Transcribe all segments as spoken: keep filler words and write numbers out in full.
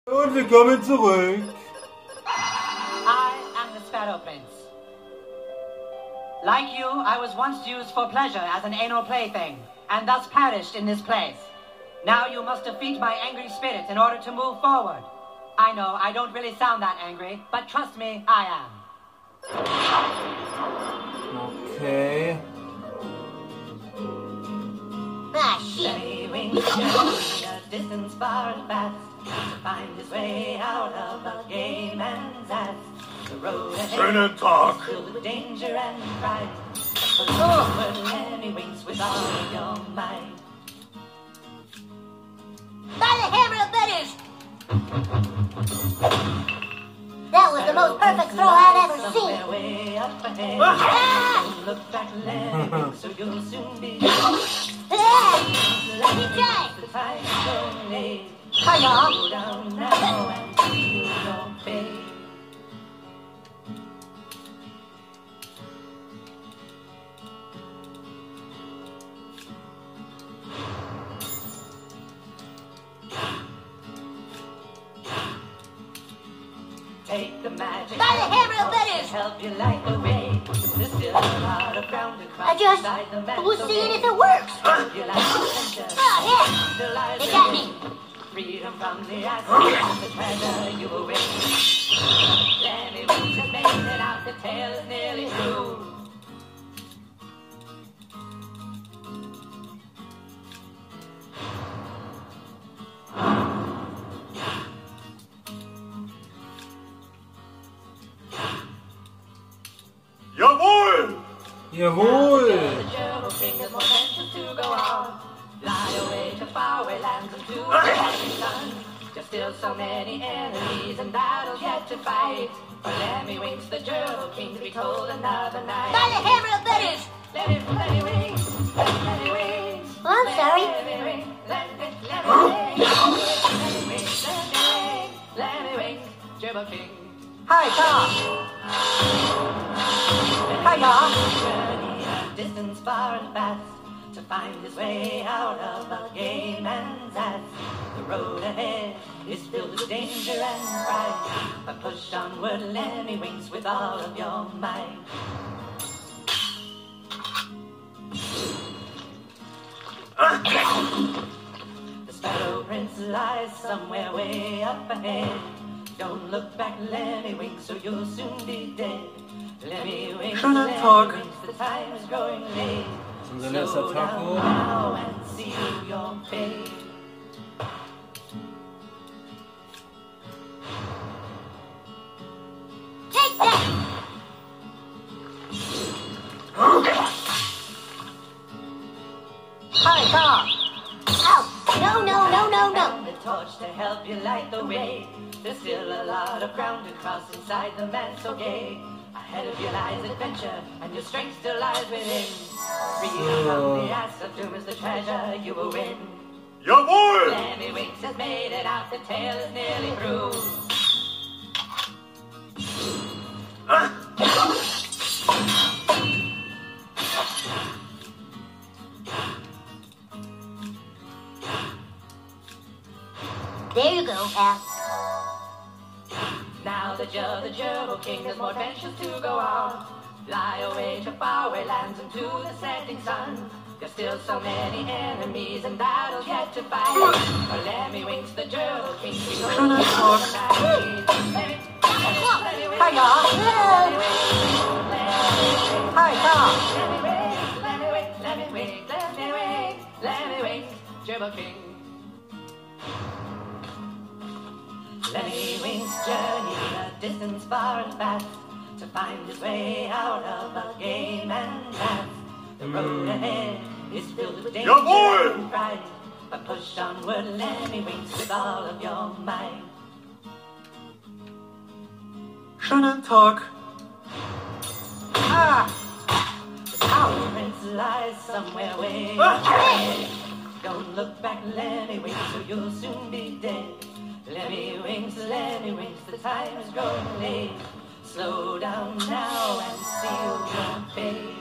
Und wir kommen zurück. I am the Sparrow Prince. Like you, I was once used for pleasure as an anal plaything, and thus perished in this place. Now you must defeat my angry spirit in order to move forward. I know, I don't really sound that angry, but trust me, I am. Okay. Ah, shit. Distance far and fast to find his way out of a gay man's ass. The road ahead is filled with danger and pride. But Lemmy winks with all of your might. By the hammer of British! That was the most perfect throw I've ever seen. Way up ahead. Ah! Look back, Lemmy winks, so you'll soon be. Let me try. The time's going late. Go down now and feel your fate. Take the magic. By the hammer of British! Help you light the way. There's still a lot of ground to cross. I just inside the man's was seeing gate. if it works. Help you light the center. Oh, yeah. Still lies They got me. freedom from the accident, the treasure you will win. Lemmy winks has made it out, the tale is nearly through. Jawohl! Jawohl! The German king has more vengeance to go on. Fly away to faraway lands and to the setting sun. There's still so many enemies and battles yet to fight. For Lemmy winks, the German king, to be told another night. By the hammer of British! Let it, let it wings, let it wings. Oh, I'm sorry. Let it ring, let it, let it ring. Let it wings, let it ring, let it wings, German king. Hi, Tom. Journey a distance far and fast to find his way out of a gay man's ass. The road ahead is filled with danger and pride, but push onward, Lemmy winks with all of your might. The Sparrow Prince lies somewhere way up ahead. Don't look back, Lemmy winks, or you'll soon be dead. Lemmy winks, Schönen Lemmy Tag. winks, the time is growing late. Unser letzter Slow Tag down wohl. now and seal your fate. Take that! Hi, Tom. Oh, no, no, no, no, no. The torch to help you light the way. There's still a lot of ground to cross inside the man so gay. Ahead of you lies adventure, and your strength still lies within. Freedom from the ass of doom is the treasure you will win. Jawohl! Lemmy winks has made it out, the tale is nearly through. There you go, Al. Now the Joe, the Gerbil King has more adventures to go on. Fly away to faraway lands and to the setting sun. There's still so many enemies and battles yet to fight. For Lemmy winks, the Gerbil King, we go to the night. Hi, y'all. Hi, Tom. Lemmy winks, Lemmy winks, Lemmy winks, Lemmy winks, Gerbil King. Lemmy winks journey a distance far and fast to find his way out of a gay man's ass. The road ahead is filled with danger Jawohl! and pride, but push onward, Lemmy winks with all of your might. Schönen Tag. Ah! The Sparrow Prince lies somewhere way ahead. Don't look back, Lemmy winks, or you'll soon be dead. Lemmy winks, Lemmy winks, the time is growing late. Slow down now and seal your fate.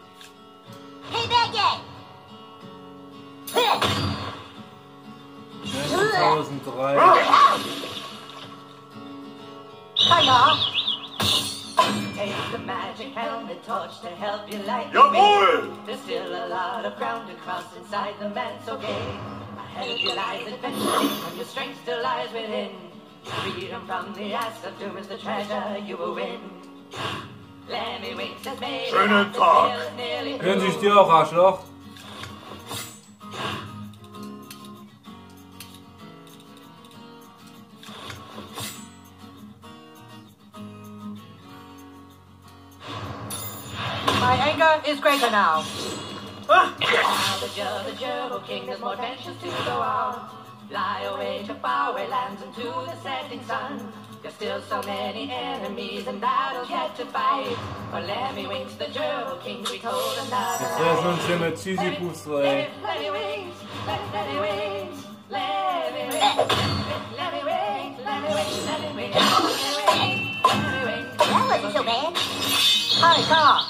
Hey, bad guy! zweitausenddrei. Take the magic helmet torch to help you light the Jawohl! way. There's still a lot of ground to cross inside the man so gay. Ahead of you lies adventure, and your strength still lies within. Freedom from the ass of doom is the treasure you will win. Lemmy Winks has made it. Schönen Tag. Hören sich dir auch, Arschloch? My anger is greater now. Now the Joe, the Joe King, there's more adventures to go on. Fly away to faraway lands and to the setting sun. There's still so many enemies and battles yet to fight. For Lemmy Winks, the Joe King, we told another Das wäre schon ein schöner Cheesy-Boost, ey. Lemmy Winks, Lemmy Winks, Lemmy Winks, Lemmy Winks, Lemmy Winks, Lemmy Winks, Lemmy Winks. That wasn't so bad. Hi, car.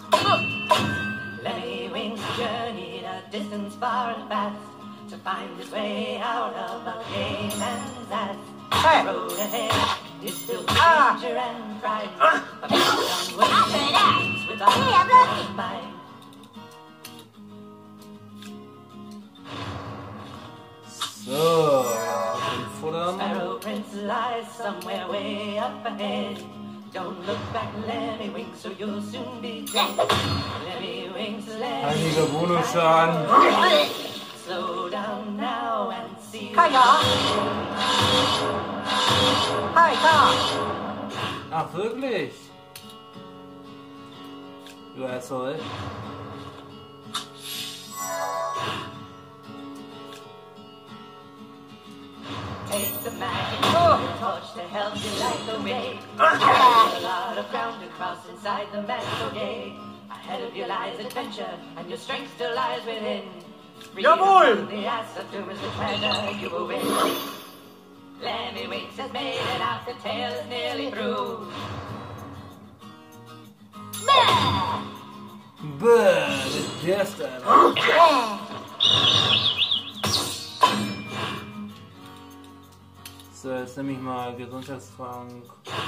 Lemmy Winks journeyed a distance far and fast to find his way out of a game and that hey. Road ahead is still ah. danger and pride. Ah. But with with all mind. So, ja, den Futtern. Sparrow Prince lies somewhere way up ahead. Don't look back, Lemmy Winks, or you'll soon be dead. Lemmy Winks, Einiger Bonusschaden. Slow down now and see. Hiya. Hi, car. Ach, wirklich? Du Asshole. Take the magic torch to help you light the way. There's a lot of ground to cross inside the man so gay. Ahead of you lies adventure, and your strength still lies within. Jawohl! The ass of doom is the treasure you will win. Lemmy Winks has made it out, the tale is nearly through. Bäh, das ist Alter. So, jetzt nehme ich mal Gesundheitstrank.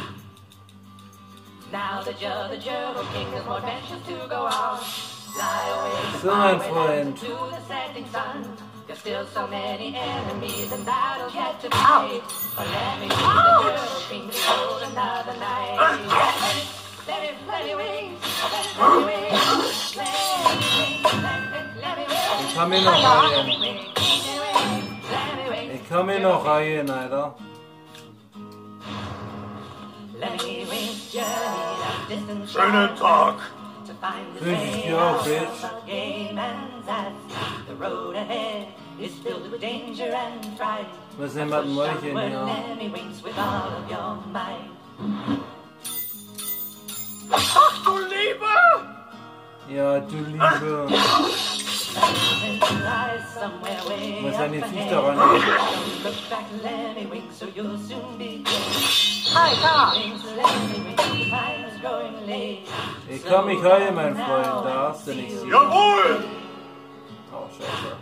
Now the Joe, the Joe King, there's more adventures to go on. Fly away So, mein Freund. to the setting sun. There's still so many enemies and battles yet to fight. But let me see the Joe King behold another night. Let it, let it wings, let it, let it wings, let it, let it wings. Ich kann mir noch reihen. Ich kann mir noch reihen, Alter. Schönen Tag. Wünsche ich dir auch, Bitch. Was denn mit dem Mäulchen hier? Ach du Liebe! Ja, du Liebe. Was ist eine Viech daran? Ich kann mich heilen, mein Freund. Da hast du nichts. Jawohl! Oh, scheiße.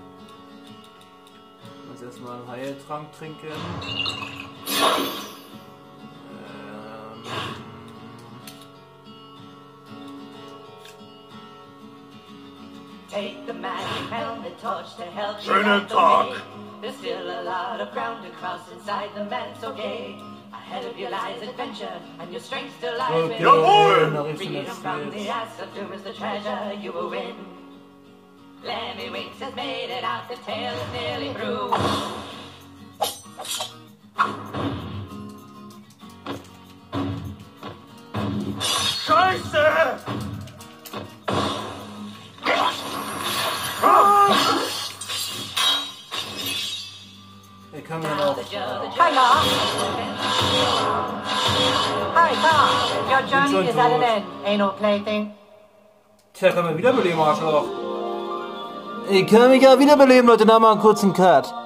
Ich muss erstmal einen Heiltrank trinken. Ähm. Take the magic helmet torch to help you Schönen light the Tag. way. There's still a lot of ground to cross inside the man so gay. Ahead of you lies adventure, and your strength still lies Okay, within. Jawohl! Freedom from the ass of doom is the treasure you will win. Lemmy Winks has made it out, the tale is nearly through. Scheiße! Ich kann mir noch. Hiya. Hi, car. Your journey is at an end. Ain't no plaything. Tja, kann man wiederbeleben, Arschloch. Ich kann mich ja wiederbeleben, Leute. Da mal einen kurzen Cut.